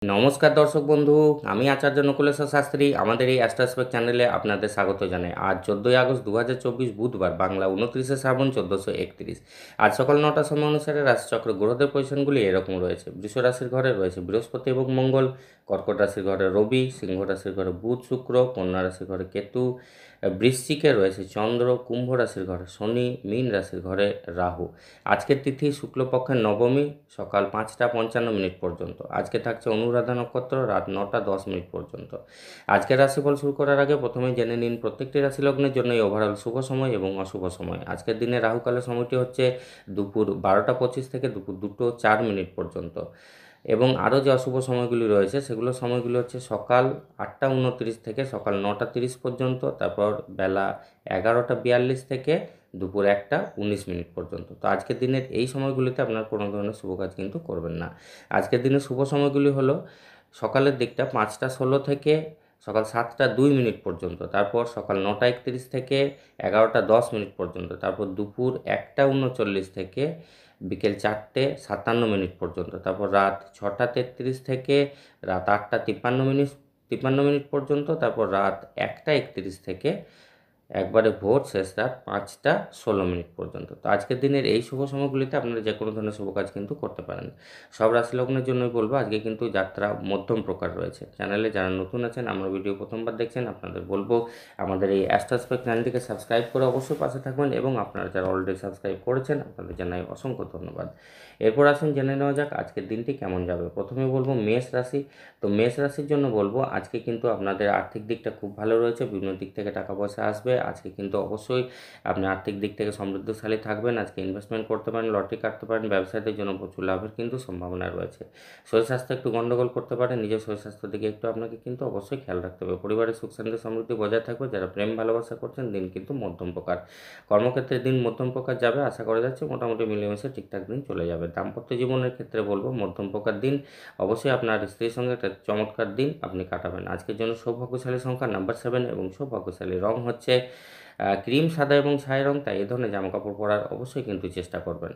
নমস্কার দর্শক বন্ধু, আমি আচার্য নকুলেশ্বর শাস্ত্রী। আমাদের এই অ্যাস্ট্রোস্পেক চ্যানেলে আপনাদের স্বাগত জানাই। আজ 14ই আগস্ট 2024 বুধবার, বাংলা 29শে শ্রাবণ 1431। আজ সকাল 9টার সময় অনুসারে রাশিচক্র গ্রহদের পজিশনগুলি এরকম রয়েছে। বৃষ রাশির ঘরে রয়েছে বৃহস্পতি এবং মঙ্গল, কর্কট রাশির ঘরে রবি, সিংহ রাশির ঘরে বুধ শুক্র, কন্যা রাশির ঘরে কেতু, বৃশ্চিকে রয়েছে চন্দ্র, কুম্ভ রাশির ঘরে শনি, মীন রাশির ঘরে রাহু। আজকের তিথি শুক্লপক্ষের নবমী সকাল 5টা 55 মিনিট পর্যন্ত। আজকে থাকছে অনুরাধা নক্ষত্র রাত 9টা 10 মিনিট পর্যন্ত। আজকের রাশিফল শুরু করার আগে প্রথমে জেনে নিন প্রত্যেকটি রাশি লগ্নের জন্যই ওভারঅল শুভ সময় এবং অশুভ সময়। আজকের দিনে রাহুকালের সময়টি হচ্ছে দুপুর 12টা 25 থেকে দুপুর 2টো 4 মিনিট পর্যন্ত। এবং আরও যে অশুভ সময়গুলি রয়েছে সময়গুলি হচ্ছে সকাল 8টা 29 থেকে সকাল 9টা 30 পর্যন্ত, তারপর বেলা 11টা 42 থেকে দুপুর 1টা 19 মিনিট পর্যন্ত। তো আজকের দিনের এই সময়গুলিতে আপনার কোনো ধরনের শুভ কাজ কিন্তু করবেন না। আজকের দিনের শুভ সময়গুলি হলো সকালের দিকটা 5টা 16 থেকে সকাল 7টা 2 মিনিট পর্যন্ত, তারপর সকাল 9টা 31 থেকে 11টা 10 মিনিট পর্যন্ত, তারপর দুপুর 1টা 39 থেকে বিকেল 4টে 57 মিনিট পর্যন্ত, তারপর রাত 6টা 33 থেকে রাত 8টা 53 মিনিট পর্যন্ত, তারপর রাত 1টা 31 থেকে একবারে ভোর শেষ রাত 5টা 16 মিনিট পর্যন্ত। তো আজকের দিনের এই শুভ সময়গুলিতে আপনারা যে কোনো ধরনের শুভ কাজ কিন্তু করতে পারেন। সব রাশি লগ্নের জন্যই বলবো আজকে কিন্তু যাত্রা মধ্যম প্রকার রয়েছে। চ্যানেলে যারা নতুন আছেন, আমার ভিডিও প্রথমবার দেখছেন, আপনাদের বলবো আমাদের এই অ্যাস্ট্রোস্পেক চ্যানেলটিকে সাবস্ক্রাইব করে অবশ্যই পাশে থাকবেন, এবং আপনারা যারা অলরেডি সাবস্ক্রাইব করেছেন আপনাদের জানাই অসংখ্য ধন্যবাদ। এরপর আসুন জেনে নেওয়া যাক আজকের দিনটি কেমন যাবে। প্রথমে বলবো মেষ রাশি। তো মেষ রাশির জন্য বলবো আজকে কিন্তু আপনাদের আর্থিক দিকটা খুব ভালো রয়েছে, বিভিন্ন দিক থেকে টাকা পয়সা আসবে। আজকে কিন্তু অবশ্যই আপনি আর্থিক দিক থেকে সমৃদ্ধশালী থাকবেন। আজকে ইনভেস্টমেন্ট করতে পারেন, লটারি কাটতে পারেন, ব্যবসায়ীদের জন্য প্রচুর লাভের কিন্তু সম্ভাবনা রয়েছে। শরীর স্বাস্থ্য একটু গণ্ডগোল করতে পারে, নিজের শরীর স্বাস্থ্যের দিকে একটু আপনাকে কিন্তু অবশ্যই খেয়াল রাখতে হবে। পরিবারের সুখ শান্তি সমৃদ্ধি বজায় থাকবে। যারা প্রেম ভালোবাসা করছেন দিন কিন্তু মধ্যম প্রকার। কর্মক্ষেত্রে দিন মধ্যম প্রকার যাবে, আশা করা যাচ্ছে মোটামুটি মিলেমিশে ঠিকঠাক দিন চলে যাবে। দাম্পত্য জীবনের ক্ষেত্রে বলবো মধ্যম প্রকার দিন। অবশ্যই আপনার স্ত্রীর সঙ্গে একটা চমৎকার দিন আপনি কাটাবেন। আজকের জন্য সৌভাগ্যশালী সংখ্যা নাম্বার 7 এবং সৌভাগ্যশালী রং হচ্ছে ক্রিম, সাদা এবং ছাই রং। তাই এই ধরনের জামাকাপড় পরার অবশ্যই কিন্তু চেষ্টা করবেন।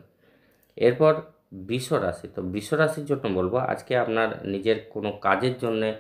এরপর বৃষ রাশি। তো বৃষ রাশির জন্য বলবো আজকে আপনার নিজের কোনো কাজের জন্যে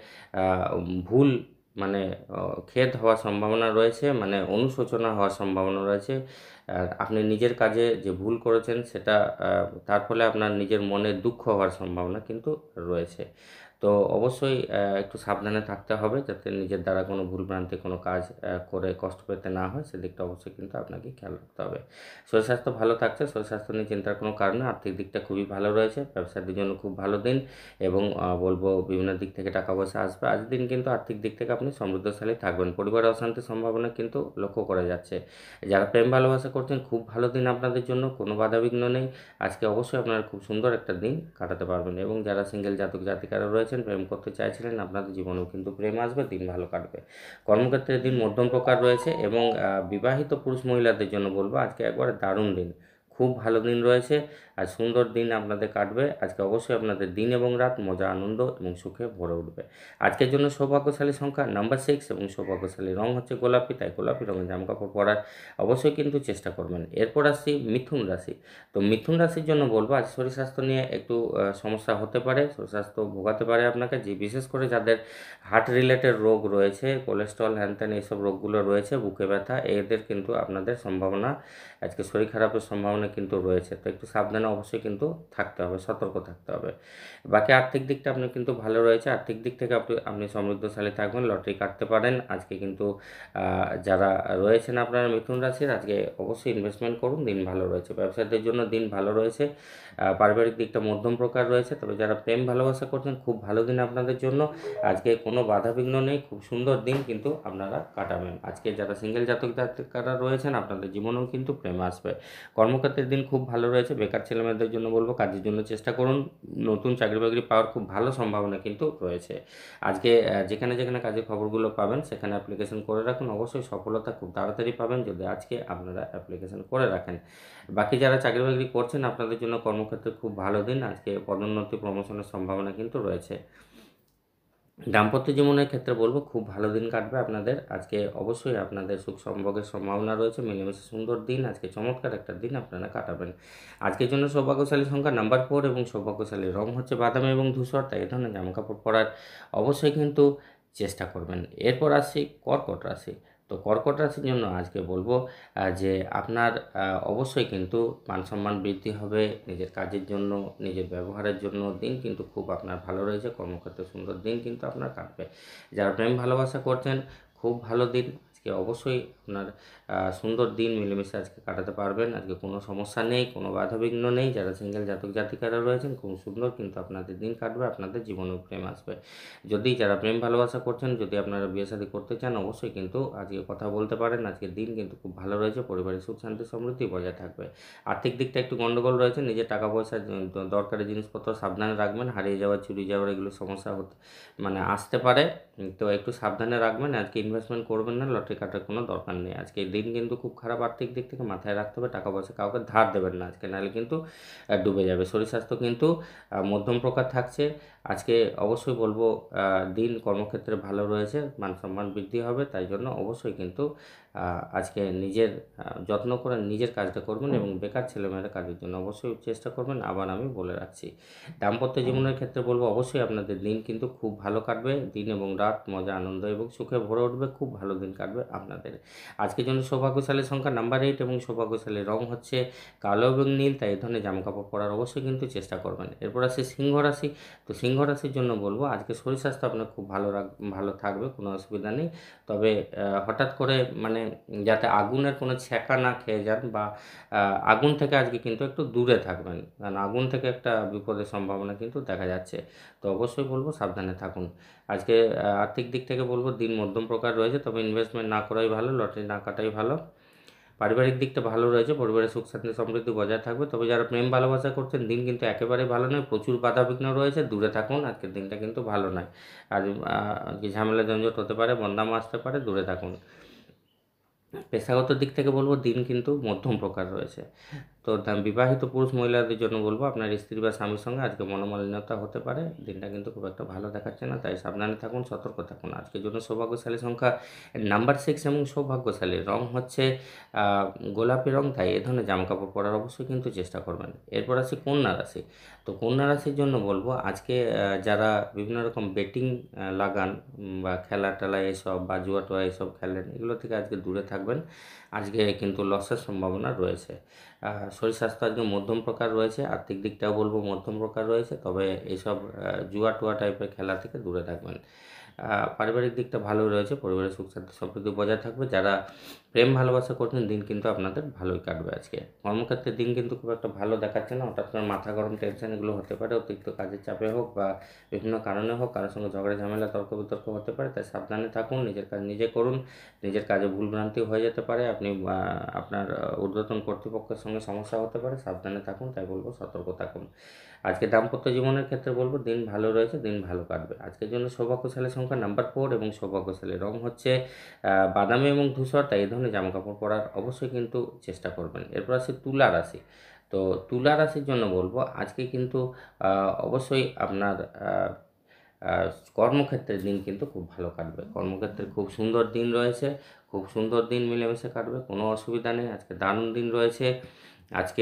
ভুল মানে খেদ হওয়ার সম্ভাবনা রয়েছে, মানে অনুশোচনা হওয়ার সম্ভাবনা রয়েছে। আপনি নিজের কাজে যে ভুল করেছেন সেটা তার ফলে আপনার নিজের মনে দুঃখ হওয়ার সম্ভাবনা কিন্তু রয়েছে। তো অবশ্যই একটু সাবধানে থাকতে হবে যাতে নিজের দ্বারা কোনো ভুলভ্রান্তি কোনো কাজ করে কষ্ট পেতে না হয়, সেদিকটা অবশ্যই কিন্তু আপনাকে খেয়াল রাখতে হবে। শরীর স্বাস্থ্য ভালো থাকছে, শরীর স্বাস্থ্য নিয়ে চিন্তার কোনো কারণ নেই। আর্থিক দিকটা খুবই ভালো রয়েছে, ব্যবসায়ীদের জন্য খুব ভালো দিন, এবং বলবো বিভিন্ন দিক থেকে টাকা পয়সা আসবে। আজকের দিন কিন্তু আর্থিক দিক থেকে আপনি সমৃদ্ধশালী থাকবেন। পরিবারে অশান্তির সম্ভাবনা কিন্তু লক্ষ্য করা যাচ্ছে। যারা প্রেম ভালোবাসা করছেন খুব ভালো দিন আপনাদের জন্য, কোনো বাধাবিঘ্ন নেই। আজকে অবশ্যই আপনারা খুব সুন্দর একটা দিন কাটাতে পারবেন, এবং যারা সিঙ্গেল জাতক জাতিকারা রয়েছেন প্রেম করতে চাইছিলেন আপনাদের জীবনেও কিন্তু প্রেম আসবে, দিন ভালো কাটবে। কর্মক্ষেত্রে দিন মধ্যম প্রকার রয়েছে, এবং বিবাহিত পুরুষ মহিলাদের জন্য বলবো আজকে একবারে দারুণ দিন, খুব ভালো দিন রয়েছে। আর সুন্দর দিন আপনাদের কাটবে। আজকে অবশ্যই আপনাদের দিন এবং রাত মজা আনন্দ এবং সুখে ভরে উঠবে। আজকের জন্য সৌভাগ্যশালী সংখ্যা নাম্বার 6 এবং সৌভাগ্যশালী রং হচ্ছে গোলাপি। তাই গোলাপি রঙের জামাকাপড় পরার অবশ্যই কিন্তু চেষ্টা করবেন। এরপর আসছি মিথুন রাশি। তো মিথুন রাশির জন্য বলবো আজ শরীর স্বাস্থ্য নিয়ে একটু সমস্যা হতে পারে, শরীর স্বাস্থ্য ভোগাতে পারে আপনাকে। যে বিশেষ করে যাদের হার্ট রিলেটেড রোগ রয়েছে, কোলেস্ট্রল হ্যানত্যান এইসব রোগগুলো রয়েছে, বুকে ব্যথা, এদের কিন্তু আপনাদের সম্ভাবনা আজকে শরীর খারাপের সম্ভাবনা কিন্তু রয়েছে। তো একটু সাবধানে অবশ্যই কিন্তু থাকতে হবে, সতর্ক থাকতে হবে। বাকি আর্থিক দিকটা আপনার কিন্তু ভালো রয়েছে, আর্থিক দিক থেকে আপনি সমৃদ্ধশালী থাকবেন, লটারি কাটতে পারেন। আজকে কিন্তু যারা রয়েছেন আপনারা মিথুন রাশির আজকে অবশ্যই ইনভেস্টমেন্ট করুন, দিন ভালো রয়েছে। ব্যবসায়ীদের জন্য দিন ভালো রয়েছে। পারিবারিক দিকটা মধ্যম প্রকার রয়েছে, তবে যারা প্রেম ভালোবাসা করছেন খুব ভালো দিন আপনাদের জন্য। আজকে কোনো বাধাবিঘ্ন নেই, খুব সুন্দর দিন কিন্তু আপনারা কাটাবেন। আজকে যারা সিঙ্গেল জাতক জাতিকারা রয়েছেন আপনাদের জীবনেও কিন্তু প্রেম আসবে। কর্মক্ষেত্রের দিন খুব ভালো রয়েছে। বেকার ছেলেমেয়েদের জন্য বলবো কাজের জন্য চেষ্টা করুন, নতুন চাকরি বাকরি পাওয়ার খুব ভালো সম্ভাবনা কিন্তু রয়েছে। আজকে যেখানে যেখানে কাজের খবরগুলো পাবেন সেখানে অ্যাপ্লিকেশন করে রাখুন, অবশ্যই সফলতা খুব তাড়াতাড়ি পাবেন যদি আজকে আপনারা অ্যাপ্লিকেশন করে রাখেন। বাকি যারা চাকরি বাকরি করছেন আপনাদের জন্য কর্মক্ষেত্রে খুব ভালো দিন। আজকে পদোন্নতি প্রমোশনের সম্ভাবনা কিন্তু রয়েছে। দাম্পত্য জীবনের ক্ষেত্রে বলবো খুব ভালো দিন কাটবে আপনাদের। আজকে অবশ্যই আপনাদের সুখ সম্পর্কের সম্ভাবনা রয়েছে, মিলেমিশে সুন্দর দিন, আজকে চমৎকার একটা দিন আপনারা কাটাবেন। আজকের জন্য সৌভাগ্যশালী সংখ্যা নাম্বার 4 এবং সৌভাগ্যশালী রং হচ্ছে বাদামি এবং ধূসর, তাই এই ধরনের জামাকাপড় পরার অবশ্যই কিন্তু চেষ্টা করবেন। এরপর আসছি কর্কট রাশি। তো কর্কট রাশির জন্য আজকে বলবো যে আপনার অবশ্যই কিন্তু মান-সম্মান বৃদ্ধি হবে, নিজের কাজের জন্য, নিজের ব্যবহারের জন্য দিন কিন্তু খুব আপনার ভালো রয়েছে। কর্মক্ষেত্রে সুন্দর দিন কিন্তু আপনার কাটবে। যারা প্রেম ভালোবাসা করছেন খুব ভালো দিন। আজকে অবশ্যই আপনার সুন্দর দিন মিলেমিশে আজকে কাটাতে পারবেন। আজকে কোনো সমস্যা নেই, কোনো বাধাবিঘ্ন নেই। যারা সিঙ্গেল জাতক জাতিকারা রয়েছেন খুব সুন্দর কিন্তু আপনাদের দিন কাটবে, আপনাদের জীবনেও প্রেম আসবে। যদি যারা প্রেম ভালোবাসা করছেন, যদি আপনারা বিয়ে শাদী করতে চান অবশ্যই কিন্তু আজকে কথা বলতে পারেন। আজকের দিন কিন্তু খুব ভালো রয়েছে, পরিবারের সুখ শান্তি সমৃদ্ধি বজায় থাকবে। আর্থিক দিকটা একটু গন্ডগোল রয়েছে, নিজের টাকা পয়সা দরকারি জিনিসপত্র সাবধানে রাখবেন। হারিয়ে যাওয়া, চুরি যাওয়ার এগুলো সমস্যা হতে আসতে পারে, তো একটু সাবধানে রাখবেন। আজকে ইনভেস্টমেন্ট করবেন না, লটারি কাটার কোনো দরকার নেই। আজকে দিন কিন্তু খুব খারাপ আর্থিক দিক থেকে, মাথায় রাখতে হবে টাকা পয়সা কাউকে ধার দেবেন না আজকে, নাহলে কিন্তু ডুবে যাবে। শরীর স্বাস্থ্য কিন্তু মধ্যম প্রকার থাকছে। আজকে অবশ্যই বলবো দিন কর্মক্ষেত্রে ভালো রয়েছে, মান সম্মান বৃদ্ধি হবে, তাই জন্য অবশ্যই কিন্তু আজকে নিজের যত্ন করে নিজের কাজটা করবেন এবং বেকার ছেলেমেয়েরা কাজের জন্য অবশ্যই চেষ্টা করবেন। আবার আমি বলে রাখছি, দাম্পত্য জীবনের ক্ষেত্রে বলবো অবশ্যই আপনাদের দিন কিন্তু খুব ভালো কাটবে। দিন এবং রাত মজা, আনন্দ এবং সুখে ভরে উঠবে, খুব ভালো দিন কাটবে আপনাদের। আজকের জন্য সৌভাগ্যশালী সংখ্যা নাম্বার 8 এবং সৌভাগ্যশালী রং হচ্ছে কালো এবং নীল, তাই এই ধরনের জামাকাপড় পরার অবশ্যই কিন্তু চেষ্টা করবেন। এরপর আসছে সিংহ রাশি। তো সিংহ রাশির জন্য বলবো আজকে শরীর স্বাস্থ্য আপনার খুব ভালো থাকবে, কোনো অসুবিধা নেই। তবে হঠাৎ করে যাতে আগুনের কোনো ছ্যাঁকা না খেয়ে যান, বা আগুন থেকে আজকে কিন্তু একটু দূরে থাকবেন, কারণ আগুন থেকে একটা বিপদের সম্ভাবনা কিন্তু দেখা যাচ্ছে। তো অবশ্যই বলবো সাবধানে থাকুন। আজকে আর্থিক দিক থেকে বলবো দিন মধ্যম প্রকার রয়েছে, তবে ইনভেস্টমেন্ট না করাই ভালো, লটারি না কাটাই ভালো। পারিবারিক দিকটা ভালো রয়েছে, পরিবারের সুখ শান্তি সমৃদ্ধি বজায় থাকবে। তবে যারা প্রেম ভালোবাসা করছেন দিন কিন্তু একেবারেই ভালো নয়, প্রচুর বাধাবিঘ্ন রয়েছে, দূরে থাকুন। আজকের দিনটা কিন্তু ভালো নয়। আর কি ঝামেলা ঝঞ্ঝট হতে পারে, বদনাম আসতে পারে, দূরে থাকুন। পেশাগত দিক থেকে বলবো দিন কিন্তু মধ্যম প্রকার রয়েছে। তো বিবাহিত পুরুষ মহিলাদের জন্য বলবো আপনার স্ত্রী বা স্বামীর সঙ্গে আজকে মনোমালিন্যতা হতে পারে, দিনটা কিন্তু খুব একটা ভালো দেখাচ্ছে না, তাই সাবধানে থাকুন, সতর্ক থাকুন। আজকের জন্য সৌভাগ্যশালী সংখ্যা নাম্বার 6 এবং সৌভাগ্যশালী রং হচ্ছে গোলাপি রং, তাই এ ধরনের জামাকাপড় পরার অবশ্যই কিন্তু চেষ্টা করবেন। এরপর আছে কন্যা রাশি। তো কন্যা রাশির জন্য বলবো আজকে যারা বিভিন্ন রকম বেটিং লাগান, বা খেলা টেলা এসব বা জুয়া টুয়া এসব খেলেন, এগুলো থেকে আজকে দূরে থাকবেন। আজকে কিন্তু লসের সম্ভাবনা রয়েছে। শরীর স্বাস্থ্য আজকে মধ্যম প্রকার রয়েছে, আর্থিক দিকটাও বলবো মধ্যম প্রকার রয়েছে, তবে এইসব জুয়া টুয়া টাইপের খেলা থেকে দূরে থাকবেন। পারিবারিক দিকটা ভালো রয়েছে, পরিবারের সুখ শান্তি সমৃদ্ধি বজায় থাকবে। যারা প্রেম ভালোবাসা করছেন দিন কিন্তু আপনাদের ভালোই কাটবে আজকে। কর্মক্ষেত্রে দিন কিন্তু খুব একটা ভালো দেখাচ্ছে না, হঠাৎ করে মাথা গরম, টেনশন এগুলো হতে পারে, অতিরিক্ত কাজের চাপে হোক বা বিভিন্ন কারণে হোক, কারোর সঙ্গে ঝগড়া ঝামেলা তর্ক বিতর্ক হতে পারে, তাই সাবধানে থাকুন, নিজের কাজ নিজে করুন। নিজের কাজে ভুলভ্রান্তি হয়ে যেতে পারে, আপনি আপনার ঊর্ধ্বতন কর্তৃপক্ষের সঙ্গে সমস্যা হতে পারে, সাবধানে থাকুন, তাই বলবো সতর্ক থাকুন। আজকে দাম্পত্য জীবনের ক্ষেত্রে বলবো দিন ভালো রয়েছে, দিন ভালো কাটবে। আজকের জন্য সৌভাগ্যশালী সংখ্যা নাম্বার 4 এবং সৌভাগ্যশালী রং হচ্ছে বাদামি এবং ধূসর, তাই এই ধরনের জামাকাপড় পরার অবশ্যই কিন্তু চেষ্টা করবেন। এরপর আছে তুলা রাশি। তো তুলা রাশির জন্য বলবো আজকে কিন্তু অবশ্যই আপনার কর্মক্ষেত্রের দিন কিন্তু খুব ভালো কাটবে। কর্মক্ষেত্রে খুব সুন্দর দিন রয়েছে, খুব সুন্দর দিন মিলেমিশে কাটবে, কোনো অসুবিধা নেই। আজকে দারুণ দিন রয়েছে। আজকে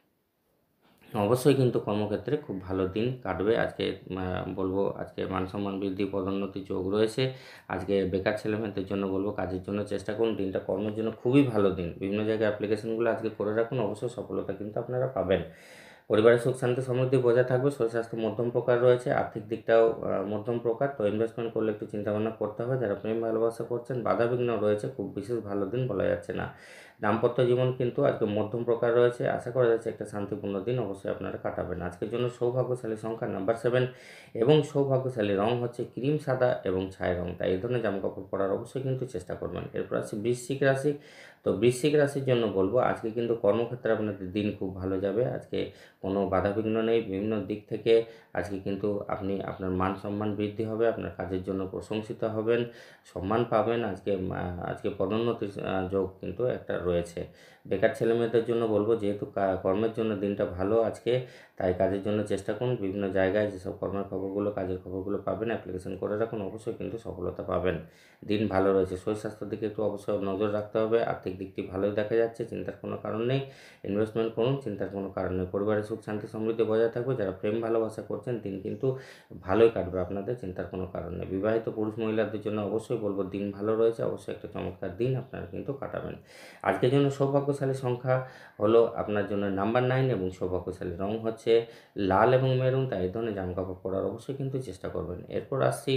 অবশ্যই কিন্তু কর্মক্ষেত্রে খুব ভালো দিন কাটবে। আজকে বলবো আজকে মান সম্মান বৃদ্ধি, পদোন্নতির যোগ রয়েছে। আজকে বেকার ছেলেমেয়েদের জন্য বলবো কাজের জন্য চেষ্টা করুন, দিনটা কর্মের জন্য খুবই ভালো দিন। বিভিন্ন জায়গায় অ্যাপ্লিকেশনগুলো আজকে করে রাখুন, অবশ্যই সফলতা কিন্তু আপনারা পাবেন। পরিবারের সুখ শান্তি সমৃদ্ধি বজায় থাকবে। শরীর স্বাস্থ্য মধ্যম প্রকার রয়েছে, আর্থিক দিকটাও মধ্যম প্রকার। তো ইনভেস্টমেন্ট করলে একটু চিন্তাভাবনা করতে হবে। যারা প্রেম ভালোবাসা করছেন বাধাবিঘ্ন রয়েছে, খুব বিশেষ ভালো দিন বলা যাচ্ছে না। দাম্পত্য জীবন কিন্তু আজকে মধ্যম প্রকার রয়েছে, আশা করা যাচ্ছে একটা শান্তিপূর্ণ দিন অবশ্যই আপনারা কাটাবেন। আজকের জন্য সৌভাগ্যশালী সংখ্যা নাম্বার 7 এবং সৌভাগ্যশালী রং হচ্ছে ক্রিম সাদা এবং ছাই রং, তাই এই ধরনের জামাকাপড় পরার অবশ্যই কিন্তু চেষ্টা করবেন। এরপর আছে বৃশ্চিক রাশি। তো বৃশ্চিক রাশির জন্য বলবো আজকে কিন্তু কর্মক্ষেত্রে আপনাদের দিন খুব ভালো যাবে। আজকে কোনো বাধাবিঘ্ন নেই, বিভিন্ন দিক থেকে আজকে কিন্তু আপনি আপনার মান সম্মান বৃদ্ধি হবে, আপনার কাজের জন্য প্রশংসিত হবেন, সম্মান পাবেন। আজকে পদোন্নতির যোগ কিন্তু একটা রয়েছে। বেকার ছেলেমেয়েদের জন্য বলবো, যেহেতু কর্মের জন্য দিনটা ভালো আজকে, তাই কাজের জন্য চেষ্টা করুন। বিভিন্ন জায়গায় যেসব কর্মের খবরগুলো, কাজের খবরগুলো পাবেন, অ্যাপ্লিকেশন করে রাখুন, অবশ্যই কিন্তু সফলতা পাবেন। দিন ভালো রয়েছে। শরীর স্বাস্থ্যের দিকে একটু অবশ্যই নজর রাখতে হবে। আর্থিক দিকটি ভালোই দেখা যাচ্ছে, চিন্তার কোনো কারণ নেই। ইনভেস্টমেন্ট করুন, চিন্তার কোনো কারণ নেই। পরিবারের সুখ শান্তি সমৃদ্ধি বজায় থাকবে। যারা প্রেম ভালোবাসা করছেন, দিন কিন্তু ভালোই কাটবে আপনাদের, চিন্তার কোনো কারণ নেই। বিবাহিত পুরুষ মহিলাদের জন্য অবশ্যই বলবো, দিন ভালো রয়েছে, অবশ্যই একটা চমৎকার দিন আপনারা কিন্তু কাটাবেন। আজকের জন্য সৌভাগ্যশালী সংখ্যা হলো আপনার জন্য নাম্বার 9 এবং সৌভাগ্যশালী রং হচ্ছে লাল এবং মেরুন। তাই এই ধরনের জামাকাপড় পরার অবশ্যই কিন্তু চেষ্টা করবেন। এরপর আসছি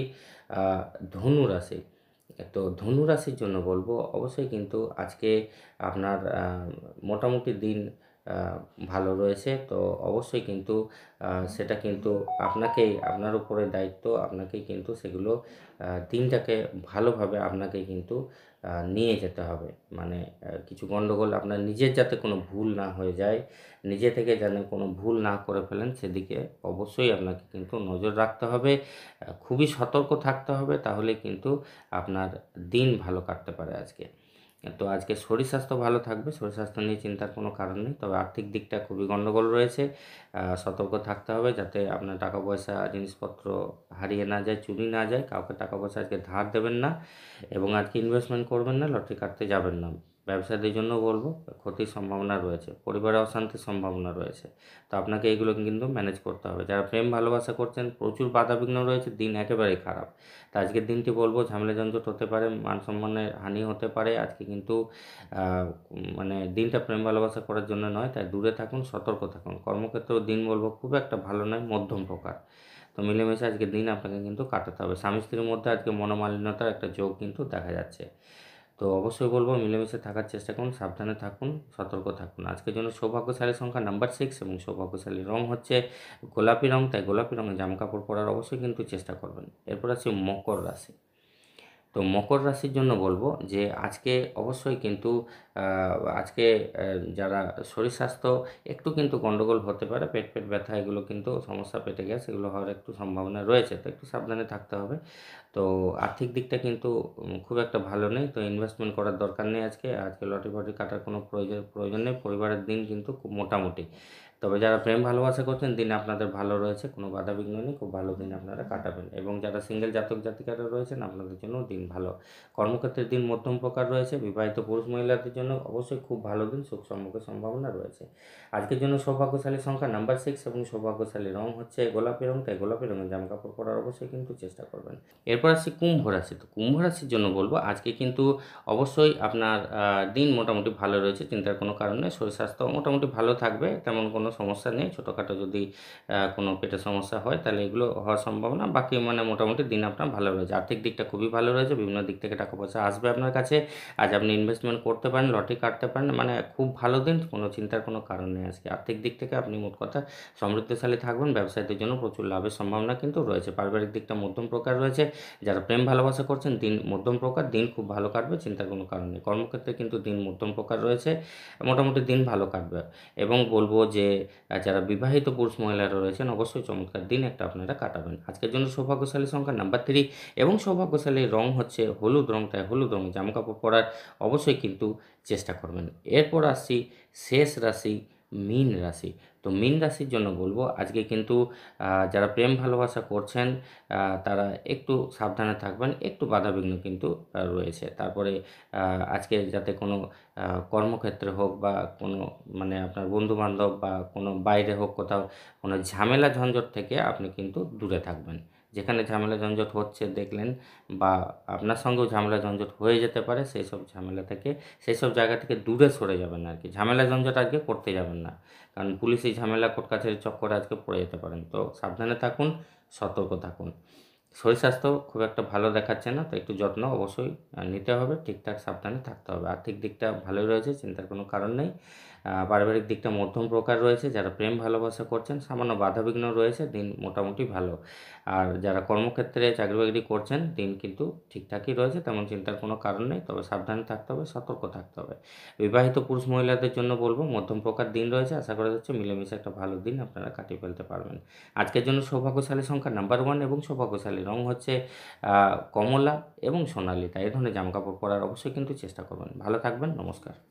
ধনু রাশি। তো ধনু রাশির জন্য বলবো, অবশ্যই কিন্তু আজকে আপনার মোটামুটি দিন আ ভালো রয়েছে। তো অবশ্যই কিন্তু সেটা কিন্তু আপনার উপরে দায়িত্ব। আপনাকেই কিন্তু সেগুলো দিনটাকে ভালোভাবে আপনাকেই কিন্তু নিয়ে যেতে হবে। মানে কিছু গণ্ডগোল আপনার নিজের যাতে কোনো ভুল না হয়ে যায়, নিজে থেকে যেন কোনো ভুল না করে ফেলেন, সেদিকে অবশ্যই আপনাকে কিন্তু নজর রাখতে হবে। খুবই সতর্ক থাকতে হবে, তাহলে কিন্তু আপনার দিন ভালো কাটতে পারে আজকে। তো আজকে শরীর স্বাস্থ্য ভালো থাকবে, শরীর স্বাস্থ্য নিয়ে চিন্তার কোনো কারণ নেই। তবে আর্থিক দিকটা খুবই গণ্ডগোল রয়েছে। সতর্ক থাকতে হবে যাতে আপনার টাকা পয়সা, জিনিসপত্র হারিয়ে না যায়, চুরি না যায়। কাউকে টাকা পয়সা আজকে ধার দেবেন না এবং আজকে ইনভেস্টমেন্ট করবেন না, লটারি কাটতে যাবেন না। ব্যবসায়ীদের জন্য বলবো, ক্ষতির সম্ভাবনা রয়েছে, পরিবারে অশান্তির সম্ভাবনা রয়েছে। তো আপনাকে এগুলো কিন্তু ম্যানেজ করতে হবে। যারা প্রেম ভালোবাসা করছেন, প্রচুর বাধাবিঘ্ন রয়েছে, দিন একেবারেই খারাপ। তো আজকের দিনটি বলবো ঝামেলা ঝঞ্ঝট হতে পারে, মান সম্মানের হানি হতে পারে। আজকে কিন্তু মানে দিনটা প্রেম ভালোবাসা করার জন্য নয়, তাই দূরে থাকুন, সতর্ক থাকুন। কর্মক্ষেত্রেও দিন বলবো খুব একটা ভালো নয়, মধ্যম প্রকার। তো মিলেমিশে আজকের দিন আপনাকে কিন্তু কাটাতে হবে। স্বামী স্ত্রীর মধ্যে আজকে মনোমালিন্যতার একটা যোগ কিন্তু দেখা যাচ্ছে। তো অবশ্যই বলবো, মিলেমিশে থাকার চেষ্টা করুন, সাবধানে থাকুন, সতর্ক থাকুন। আজকের জন্য সৌভাগ্যশালী সংখ্যা নাম্বার 6 এবং সৌভাগ্যশালী রং হচ্ছে গোলাপি রং। তাই গোলাপি রঙের জামাকাপড় পরার অবশ্যই কিন্তু চেষ্টা করবেন। এরপর আছে মকর রাশি। তো মকর রাশির জন্য বলবো যে আজকে অবশ্যই কিন্তু আ আজকে যারা শরীর স্বাস্থ্য একটু কিন্তু গন্ডগোল হতে পারে। পেট ব্যথা, এগুলো কিন্তু সমস্যা, পেটে গ্যাস, এগুলো হওয়ার একটু সম্ভাবনা রয়েছে। তো একটু সাবধানে থাকতে হবে। তো আর্থিক দিকটা কিন্তু খুব একটা ভালো নেই। তো ইনভেস্টমেন্ট করার দরকার নেই আজকে। আজকে লটারি-ফটারি কাটার কোনো প্রয়োজন নেই। পরিবারের দিন কিন্তু খুব মোটামুটি। তবে যারা প্রেম ভালোবাসা করছেন, দিন আপনাদের ভালো রয়েছে, কোনো বাধাবিঘ্ন নেই, খুব ভালো দিন আপনারা কাটাবেন। এবং যারা সিঙ্গেল জাতক জাতিকারা রয়েছেন, আপনাদের জন্য দিন ভালো। কর্মক্ষেত্রের দিন মধ্যম প্রকার রয়েছে। বিবাহিত পুরুষ মহিলাদের জন্য অবশ্যই খুব ভালো দিন, সুখ সম্মুখের সম্ভাবনা রয়েছে। আজকের জন্য সৌভাগ্যশালী সংখ্যা নাম্বার 6 এবং সৌভাগ্যশালী রং হচ্ছে গোলাপি রং। তাই গোলাপি রঙের জামাকাপড় পরার অবশ্যই কিন্তু চেষ্টা করবেন। এরপর আসছি কুম্ভ রাশি। তো কুম্ভ রাশির জন্য বলবো, আজকে কিন্তু অবশ্যই আপনার দিন মোটামুটি ভালো রয়েছে, চিন্তার কোনো কারণ নেই। শরীর স্বাস্থ্য মোটামুটি ভালো থাকবে, তেমন কোনো সমস্যা নেই। ছোটোখাটো যদি কোনো পেটের সমস্যা হয়, তাহলে এগুলো হওয়ার সম্ভাবনা। বাকি মানে মোটামুটি দিন আপনার ভালো রয়েছে। আর্থিক দিকটা খুবই ভালো রয়েছে, বিভিন্ন দিক থেকে টাকা পয়সা আসবে আপনার কাছে। আজ আপনি ইনভেস্টমেন্ট করতে পারেন, লটারি কাটতে পারেন, মানে খুব ভালো দিন, কোনো চিন্তার কোনো কারণ নেই আজকে। আর্থিক দিক থেকে আপনি মোট কথা সমৃদ্ধশালী থাকবেন। ব্যবসায়ীদের জন্য প্রচুর লাভের সম্ভাবনা কিন্তু রয়েছে। পারিবারিক দিকটা মধ্যম প্রকার রয়েছে। যারা প্রেম ভালোবাসা করছেন, দিন মধ্যম প্রকার, দিন খুব ভালো কাটবে, চিন্তার কোনো কারণ নেই। কর্মক্ষেত্রে কিন্তু দিন মধ্যম প্রকার রয়েছে, মোটামুটি দিন ভালো কাটবে। এবং বলবো যে যারা বিবাহিত পুরুষ মহিলারা রয়েছেন, অবশ্যই চমৎকার দিন একটা আপনারা কাটাবেন। আজকের জন্য সৌভাগ্যশালী সংখ্যা নাম্বার 3 এবং সৌভাগ্যশালী রং হচ্ছে হলুদ রং। তাই হলুদ রঙের জামাকাপড় পরার অবশ্যই কিন্তু চেষ্টা করবেন। এরপর আসছি শেষ রাশি, মীন রাশি। তো মীন রাশির জন্য বলবো, আজকে কিন্তু যারা প্রেম ভালোবাসা করছেন, তারা একটু সাবধানে থাকবেন, একটু বাধাবিঘ্ন কিন্তু রয়েছে। তারপরে আজকে যাতে কোনো কর্মক্ষেত্রে হোক বা কোনো মানে আপনার বন্ধু-বান্ধব বা কোনো বাইরে হোক, কোথাও কোনো ঝামেলা ঝঞ্ঝট থেকে আপনি কিন্তু দূরে থাকবেন। যেখানে ঝামেলা ঝঞ্ঝট হচ্ছে দেখলেন, বা আপনার সঙ্গেও ঝামেলা ঝঞ্ঝট হয়ে যেতে পারে, সেই সব জায়গা থেকে দূরে সরে যাবেন আরকি। ঝামেলা ঝঞ্ঝট আজকে করতে যাবেন না। কারণ পুলিশি ঝামেলা, কোর্ট কাছারির চক্করে আজকে পড়ে যেতে পারেন। তো সাবধানে থাকুন, সতর্ক থাকুন। শরীর স্বাস্থ্য খুব একটা ভালো দেখাচ্ছে না, তো একটু যত্ন অবশ্যই নিতে হবে। ঠিকঠাক সাবধানে থাকতে হবে। আর্থিক দিকটা ভালোই রয়েছে, চিন্তার কোনো কারণ নেই। পারিবারিক দিকটা মধ্যম প্রকার রয়েছে। যারা প্রেম ভালোবাসা করছেন, সামান্য বাধাবিঘ্ন রয়েছে, দিন মোটামুটি ভালো। আর যারা কর্মক্ষেত্রে চাকরি-বাকরি করছেন, দিন কিন্তু ঠিকঠাকই রয়েছে, তেমন চিন্তার কোনো কারণ নেই। তবে সাবধানে থাকতে হবে, সতর্ক থাকতে হবে। বিবাহিত পুরুষ মহিলাদের জন্য বলবো, মধ্যম প্রকার দিন রয়েছে। আশা করা যাচ্ছে মিলেমিশে একটা ভালো দিন আপনারা কাটিয়ে ফেলতে পারবেন। আজকের জন্য সৌভাগ্যশালী সংখ্যা নাম্বার 1 এবং সৌভাগ্যশালী রং হচ্ছে কমলা এবং সোনালী। তাই এ ধরনের জামাকাপড় পরার অবশ্যই কিন্তু চেষ্টা করবেন। ভালো থাকবেন। নমস্কার।